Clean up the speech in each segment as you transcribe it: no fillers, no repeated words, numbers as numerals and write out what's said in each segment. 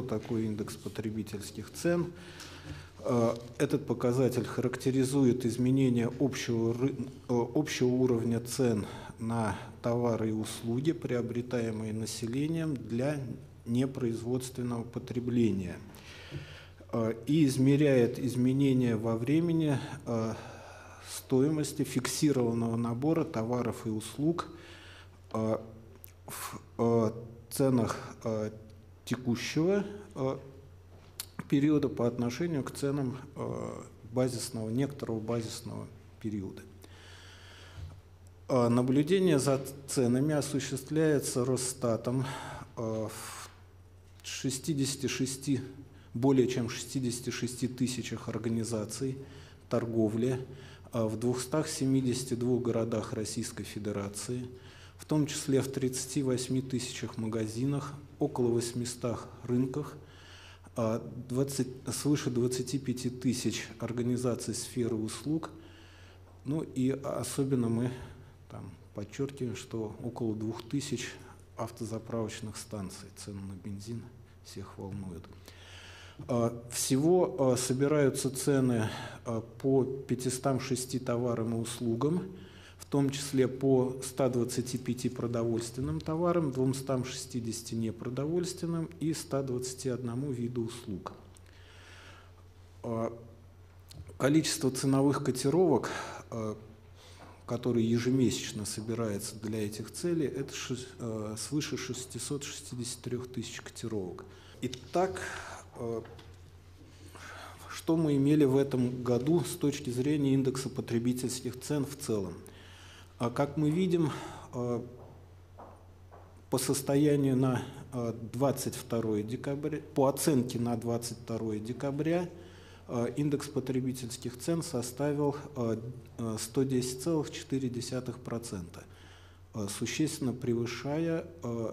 что такое индекс потребительских цен. Этот показатель характеризует изменение общего уровня цен на товары и услуги, приобретаемые населением для непроизводственного потребления, и измеряет изменения во времени стоимости фиксированного набора товаров и услуг в ценах текущего периода по отношению к ценам некоторого базисного периода. Наблюдение за ценами осуществляется Росстатом в более чем 66 тысячах организаций торговли в 272 городах Российской Федерации, в том числе в 38 тысячах магазинах, около 800 рынках, свыше 25 тысяч организаций сферы услуг. Ну и особенно мы подчеркиваем, что около 2000 автозаправочных станций. Цены на бензин всех волнуют. Всего собираются цены по 506 товарам и услугам, в том числе по 125 продовольственным товарам, 260 непродовольственным и 121 виду услуг. Количество ценовых котировок, которые ежемесячно собираются для этих целей, это свыше 663 тысяч котировок. Итак, что мы имели в этом году с точки зрения индекса потребительских цен в целом? Как мы видим, по состоянию на 22 декабря, по оценке на 22 декабря, индекс потребительских цен составил 110,4%, существенно превышая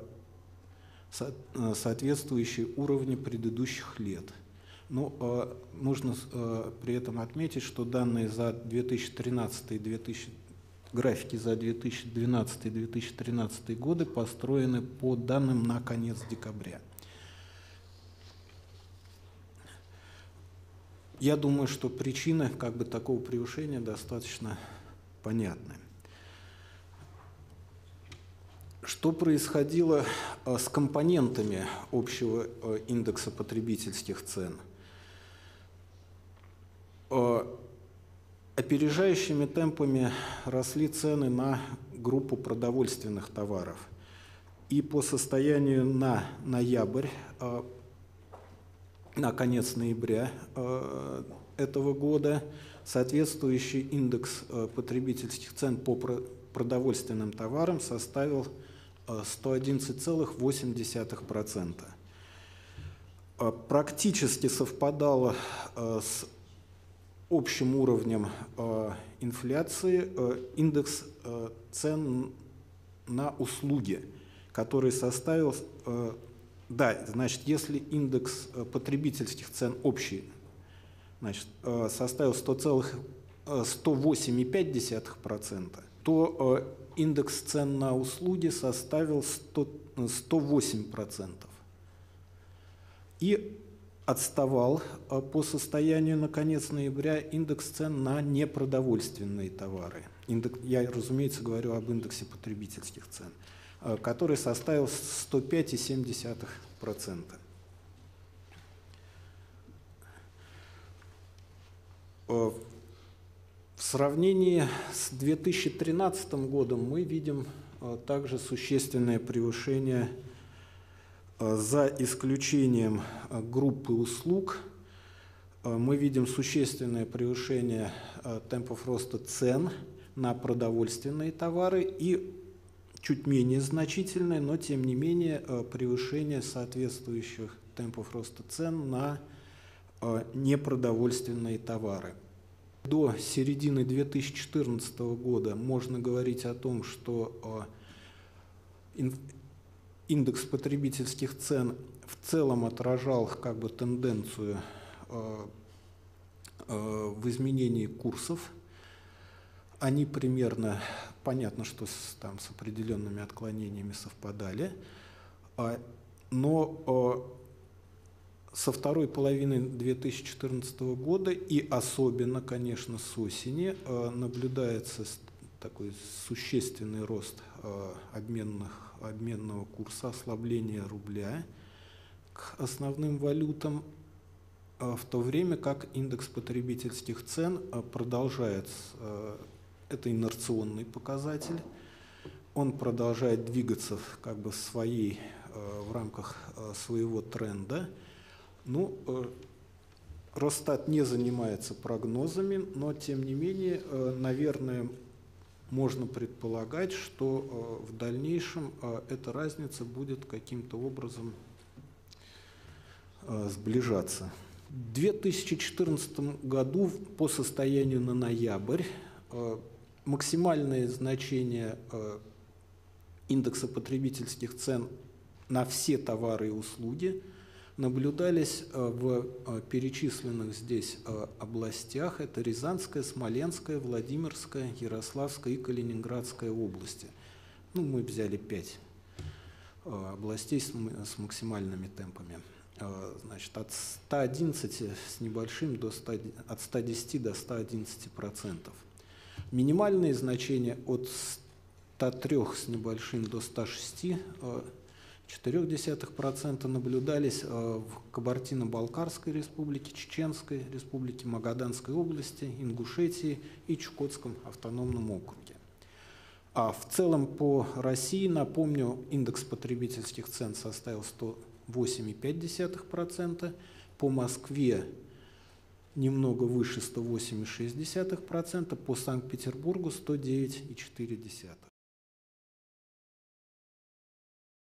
соответствующие уровни предыдущих лет. Но нужно при этом отметить, что данные за 2013 графики за 2012 и 2013 годы построены по данным на конец декабря. Я думаю, что причины такого превышения достаточно понятны. Что происходило с компонентами общего индекса потребительских цен? Опережающими темпами росли цены на группу продовольственных товаров. И по состоянию на ноябрь, на конец ноября этого года, соответствующий индекс потребительских цен по продовольственным товарам составил 111,8%. Практически совпадало с общим уровнем инфляции индекс цен на услуги, который составил, если индекс потребительских цен общий, составил 108,5%, то индекс цен на услуги составил 108%. И отставал по состоянию на конец ноября индекс цен на непродовольственные товары. Я, разумеется, говорю об индексе потребительских цен, который составил 105,7%. В сравнении с 2013 годом мы видим также существенное превышение, за исключением группы услуг. Мы видим существенное превышение темпов роста цен на продовольственные товары и чуть менее значительное, но тем не менее превышение соответствующих темпов роста цен на непродовольственные товары. До середины 2014 года можно говорить о том, что индекс потребительских цен в целом отражал тенденцию в изменении курсов. Они примерно, понятно, что с определенными отклонениями совпадали, но Со второй половины 2014 года и особенно, конечно, с осени наблюдается такой существенный рост обменного курса, ослабление рубля к основным валютам, в то время как индекс потребительских цен продолжает, это инерционный показатель, он продолжает двигаться как бы в рамках своего тренда. Ну, Росстат не занимается прогнозами, но тем не менее, наверное, можно предполагать, что в дальнейшем эта разница будет каким-то образом сближаться. В 2014 году по состоянию на ноябрь максимальное значение индекса потребительских цен на все товары и услуги наблюдались в перечисленных здесь областях. Это Рязанская, Смоленская, Владимирская, Ярославская и Калининградская области. Ну, мы взяли 5 областей с максимальными темпами. Значит, от 111 с небольшим от 110 до 111%. Минимальные значения от 103 с небольшим до 106,4% наблюдались в Кабардино-Балкарской республике, Чеченской республике, Магаданской области, Ингушетии и Чукотском автономном округе. А в целом по России, напомню, индекс потребительских цен составил 108,5%, по Москве немного выше 108,6%, по Санкт-Петербургу 109,4%.